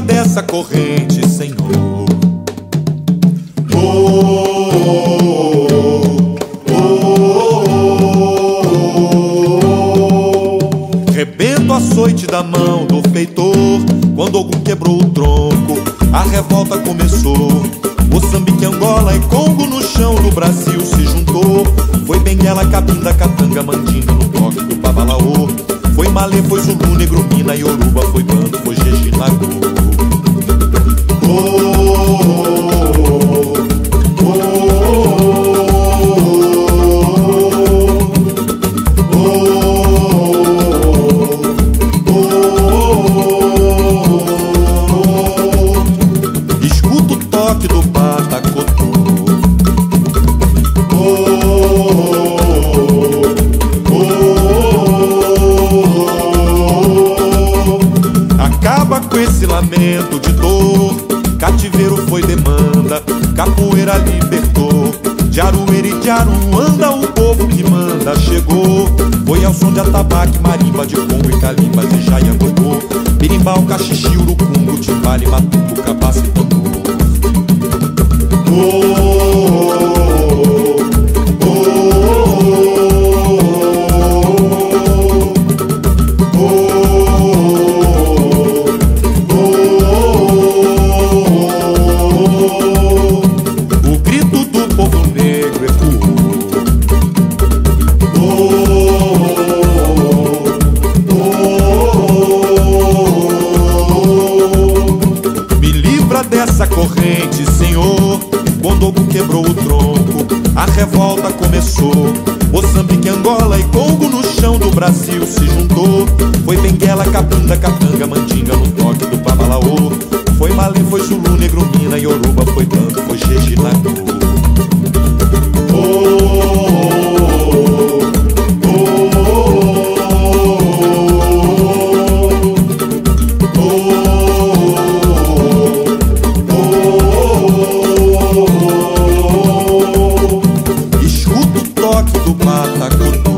livra dessa corrente, Senhor. Rebento o açoite da mão do feitor, quando Ogum quebrou o tronco, a revolta começou. Moçambique, Angola e Congo no chão do Brasil se juntou. Foi Benguela, Cabinda, Katanga, Mandinga no toque do Babalaô. Foi Malê, foi Zulu, Negro, Mina, Yoruba, foi Bando, foi Jeje, Nagô. Escuta o toque do Patacotô. Acaba com esse lamento de dor. Cativeiro foi demanda, capoeira libertou. De Arueira e de Aruanda o povo que manda chegou. Foi ao som de atabaque, marimba, de congo e calimba, de jaia, gogô, birimbau, cachixi, urucungo, timbale, matumbo, cabaça e tambor. O grito do povo negro ecoou. Me livra dessa corrente, Senhor. Quando Ogum quebrou o tronco, a revolta começou. Moçambique, Angola e Congo no chão do Brasil se juntou. Foi Benguela, Cabinda, Katanga, Mandinga no toque do Babalaô. Foi Malê, foi Zulu, Negro, Mina, Yoruba, foi Bando, foi Jeje, Nagô. Escuta o toque do Patacotô.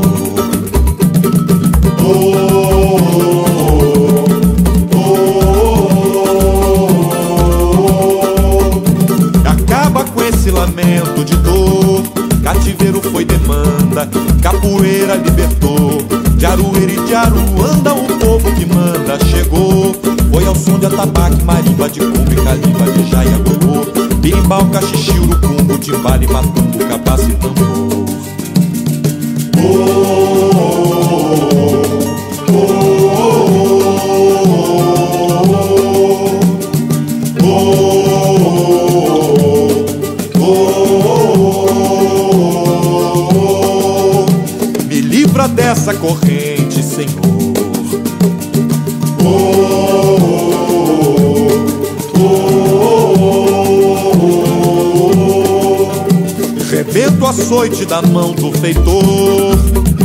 Acaba com esse lamento de dor. Cativeiro foi demanda, capoeira libertou. De Arueira e de Aruanda o povo que manda chegou. Foi ao som de atabaque, marimba, de congo e calimba, de jaia, gogô, birimbau, cachixi, urucungo, timbale, matumbo, cabaça e tambor. Me livra dessa corrente, Senhor. Rebento o açoite da mão do feitor.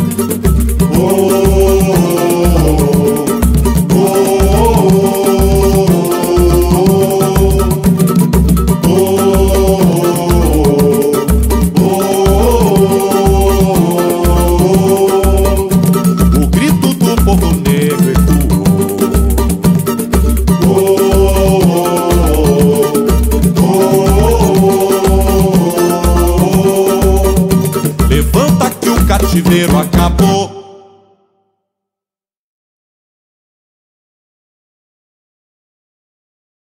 O grito do povo negro ecoou. Levanta que o cativeiro acabou.